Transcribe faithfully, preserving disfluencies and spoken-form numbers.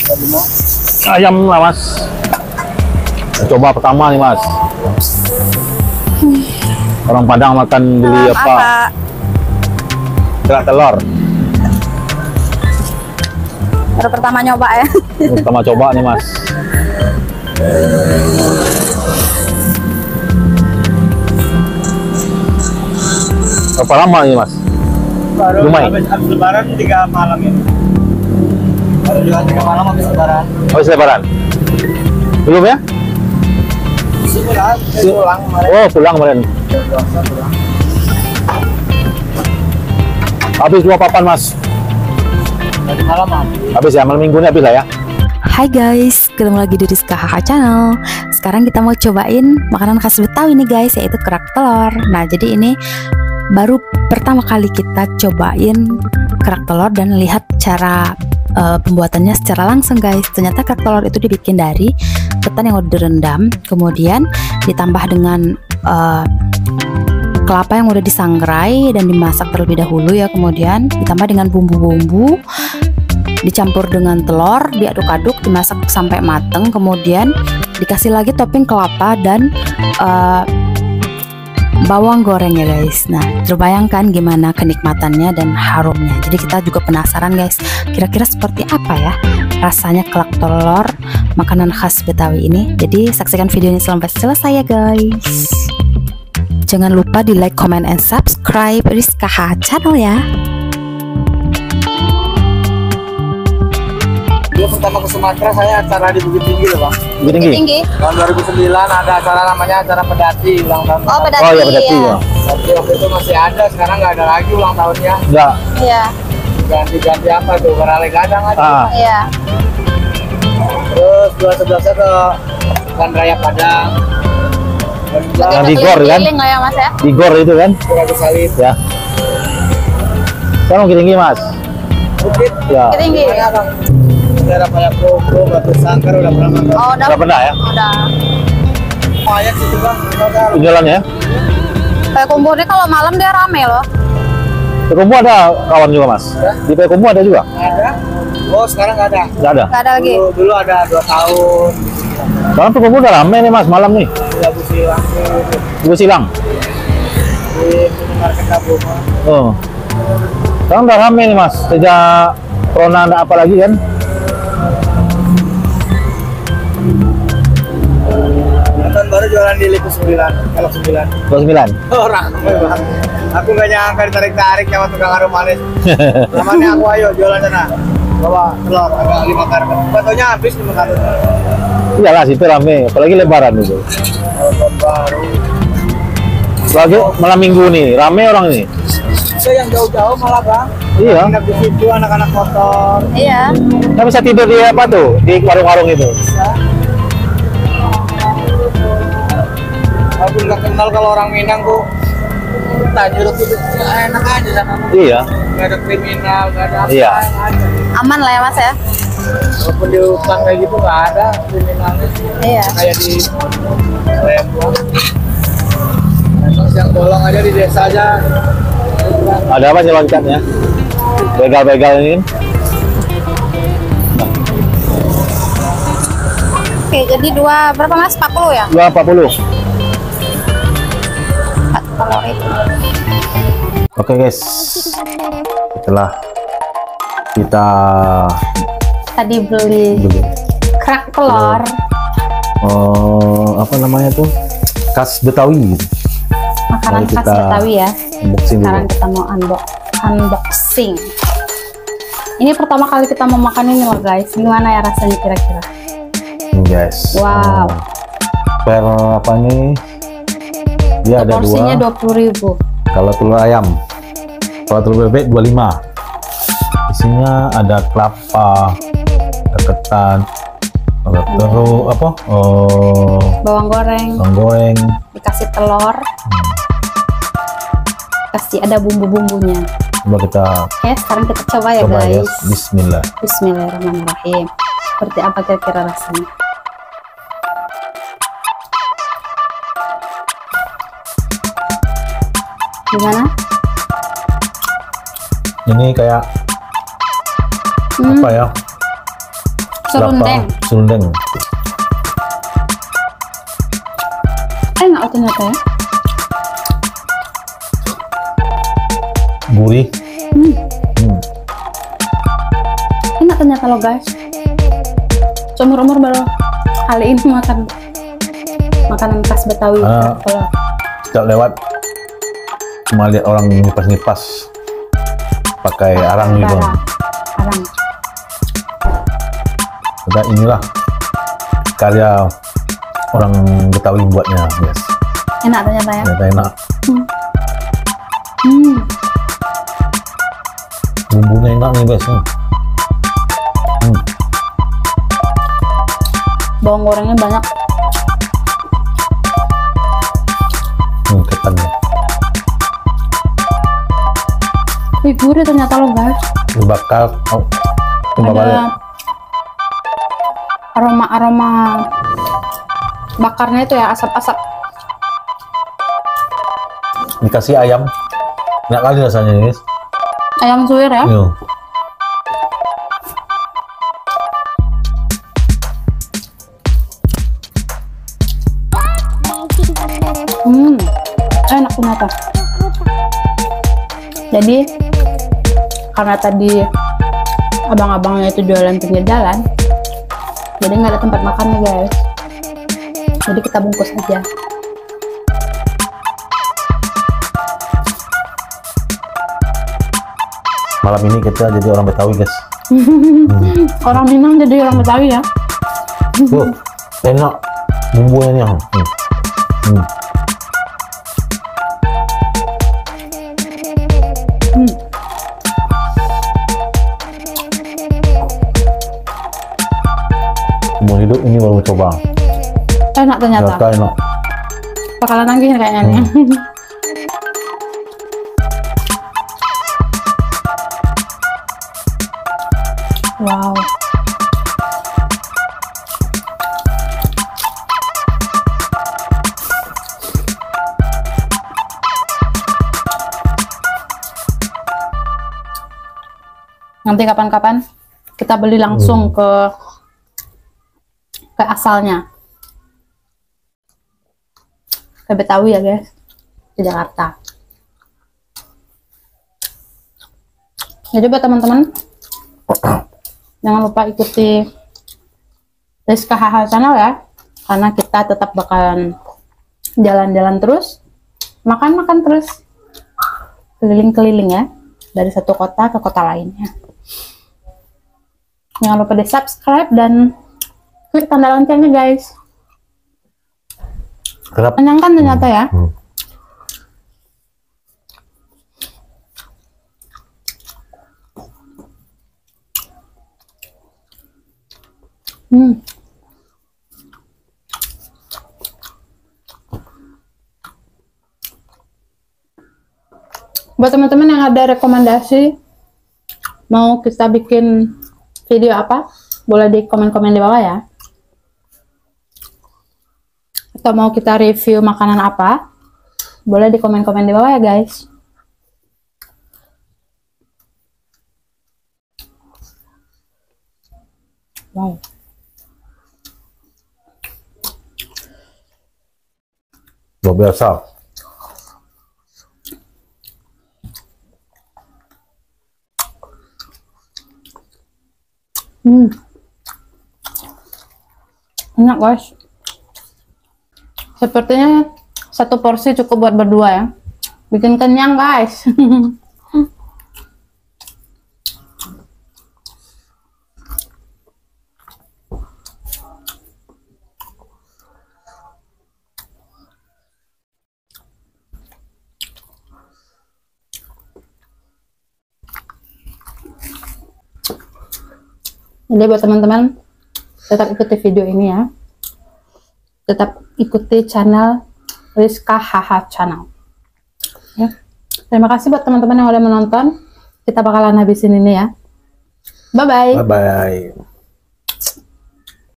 Ayam lah mas. Coba pertama nih mas. Orang Padang makan beli apa? apa? Kerak telur. Baru pertama nyoba ya. Pertama coba nih mas. Berapa lama nih mas? Baru Lumayan. habis, habis lebaran tiga malam ini. Baru juga tiga malam habis lebaran. Habis lebaran? Belum ya? Pulang, pulang kemarin. Oh pulang kemarin. Pulang. Habis dua papan mas. Tadi malam habis. Habis ya, malam minggu ini habis lah ya. Hai guys, ketemu lagi di Rizka H H Channel. Sekarang kita mau cobain makanan khas Betawi nih guys, yaitu kerak telur. Nah jadi ini baru pertama kali kita cobain kerak telur dan lihat cara uh, pembuatannya secara langsung guys. Ternyata kerak telur itu dibikin dari ketan yang udah direndam, kemudian ditambah dengan uh, kelapa yang udah disangrai dan dimasak terlebih dahulu ya, kemudian ditambah dengan bumbu-bumbu, dicampur dengan telur, diaduk-aduk, dimasak sampai mateng, kemudian dikasih lagi topping kelapa dan uh, bawang goreng ya guys. Nah terbayangkan gimana kenikmatannya dan harumnya. Jadi kita juga penasaran guys, kira-kira seperti apa ya rasanya kerak telur makanan khas Betawi ini. Jadi saksikan video ini sampai selesai ya guys. Jangan lupa di like, comment, and subscribe Rizka H Channel ya. Dulu pertama ke Sumatera saya acara di Bukit Tinggi loh bang. Bukit Tinggi. Tinggi. Tahun dua ribu sembilan ada acara namanya acara pedati ulang tahun. Oh, pedati. Oh ya pedati ya. Tapi waktu itu masih ada, sekarang nggak ada lagi ulang tahunnya. Enggak. Iya. Ganti-ganti apa tuh, beralih kadang aja. Ah. Iya. Terus dua sebelahnya ke Jalan Raya Padang. Yang di Gor kan? Keliling lah ya mas ya. Di Gor itu kan? Ragu Salib. Ya. Sekarang Bukit Tinggi mas. Bukit. Ya. Tinggi. Ya bang. Daerah Payak Koko, Batu Sangkar udah pernah makan. Oh udah. Udah pernah ya? Udah. Payak situ bang. Jalan ya? Payakumbuh ini kalau malam dia rame loh. Payakumbuh ada kawan juga mas. Ya? Di Payakumbuh ada juga? Ada. Oh sekarang nggak ada. Nggak ada. Gak ada lagi. Dulu, dulu ada dua tahun. Sekarang Payakumbuh udah rame nih mas malam nih. Lagu silang Gue silang. di minimarket Tabungan. Oh. Sekarang udah rame nih mas. Sejak corona ada apa lagi kan? Tahun baru jualan di Liku sembilan, kalau sembilan. dua puluh sembilan. Oh, ramai bang. Aku nggak nyangka ditarik-tarik sama tukang harum manis. Namanya aku ayo jualan sana. Bawa telur agak lima karton. Fotonya habis lima karton. Iyalah situ rame. Apalagi lebaran itu. Kalau tahun baru. Lagi malam minggu nih rame orang ini. Ada yang jauh-jauh malah bang. Iya. Anak di situ anak-anak motor. Iya. Kita bisa tidur di apa tuh? Di warung-warung itu. Bisa. Aku nggak kenal kalau orang Minang tuh. Tajur itu enak aja sama. Iya. Nggak ada kriminal, nggak ada apa. Iya. Yang ada. Aman lah ya mas ya. Walaupun di hutan kayak gitu nggak ada kriminalnya. Iya. Kayak di Lembang. Memang yang tolong aja di desa aja. Ada apa sih loncatnya? Begal-begal ini. Oke jadi dua berapa mas? empat puluh ya? dua empat puluh. empat telur itu. Oke guys. Setelah kita Tadi beli beli kerak telur. oh, apa namanya tuh? Khas Betawi gitu. Makanan Mari khas kita Betawi ya. Unboxing Sekarang dulu. kita mau unbox unboxing. Ini pertama kali kita mau makan ini loh guys. Gimana ya rasanya kira-kira? Nih, guys. Wow. Oh, per apa nih? Dia ada Porsinya dua. dua puluh ribu. Kalau telur ayam, kalau telur bebek dua puluh lima. Isinya ada kelapa, ada ketan, ada terus apa? Oh, Bawang goreng, bawang goreng. dikasih telur, kasih ada bumbu-bumbunya. Coba kita Oke, sekarang kita coba ya coba ya. guys. Bismillah. Bismillahirrahmanirrahim. Seperti apa kira-kira rasanya? Gimana? Ini kayak Hmm, apa ya? Serundeng. Kelapa serundeng. Enak ternyata ya. Gurih. Hmm. Hmm. Enak ternyata loh guys. Seumur-umur baru kali ini makan makanan khas Betawi. Ah. Kalau Setiap lewat cuma lihat orang ngipas-ngipas pakai arang gitu. Arang. Arang. Udah inilah karya orang Betawi buatnya, guys. Enak ternyata ya. Ternyata enak. Hmm. Hmm. Bumbunya enak nih, guys. Hmm. Bawang gorengnya banyak. Hmm, ketannya. Wih, gurih ternyata loh guys. Dibakar, oh, coba balik. Ada aroma-aroma bakarnya itu ya, asap-asap. Dikasih ayam, enak kali rasanya, guys. Ayam suwir ya. Iya. Hmm, enak ternyata. Jadi karena tadi abang-abangnya itu jualan pinggir jalan, jadi nggak ada tempat makannya guys. Jadi kita bungkus aja. Malam ini kita jadi orang Betawi, guys. Orang Minang jadi orang Betawi ya. Tuh, enak bumbunya. Hmm. Hmm. Hmm. Umur hidup ini baru coba. Enak ternyata. Ternyata enak. Bakalan nagih kayaknya nih. Wow. Nanti kapan-kapan kita beli langsung Hmm. ke ke asalnya. Ke Betawi ya guys, di Jakarta. Jadi buat teman-teman, jangan lupa ikuti Rizka H H channel ya, karena kita tetap bakalan jalan-jalan terus, makan-makan terus, keliling-keliling ya, dari satu kota ke kota lainnya. Jangan lupa di subscribe dan klik tanda loncengnya guys. Kerap. Menyenangkan ternyata ya. Hmm. Hmm. Buat teman-teman yang ada rekomendasi mau kita bikin video apa, boleh di komen-komen di bawah ya. Atau mau kita review makanan apa, boleh di komen-komen di bawah ya guys. Wow. Luar biasa. Hmm. Enak guys. Sepertinya satu porsi cukup buat berdua ya. Bikin kenyang guys. Jadi buat teman-teman, tetap ikuti video ini ya. Tetap ikuti channel Rizka H H channel. Ya. Terima kasih buat teman-teman yang udah menonton. Kita bakalan habisin ini ya. Bye-bye. Bye-bye.